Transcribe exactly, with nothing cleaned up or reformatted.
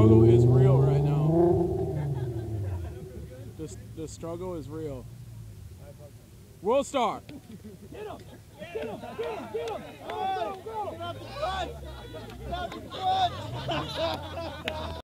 struggle is real right now. The, the struggle is real. World Star. Get him! Get him! Get him! Get him! Go, go, go! Get out the front! Get out the front!